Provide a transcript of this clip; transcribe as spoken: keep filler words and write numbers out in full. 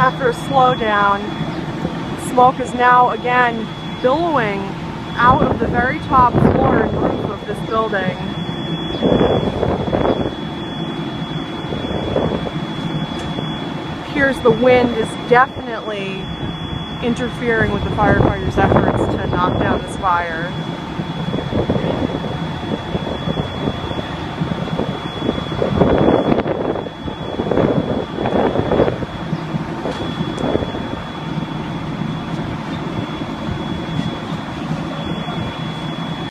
after a slowdown, smoke is now again billowing out of the very top floor and roof of this building. It appears the wind is definitely interfering with the firefighters' efforts to knock down this fire.